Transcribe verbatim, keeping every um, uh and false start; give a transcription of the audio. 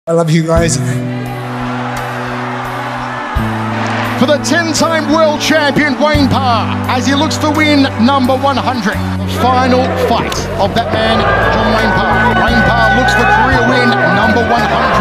I love you guys. For the ten-time world champion Wayne Parr, as he looks for win number one hundred. The final fight of that man, John Wayne Parr. Wayne Parr looks for career win number one hundred.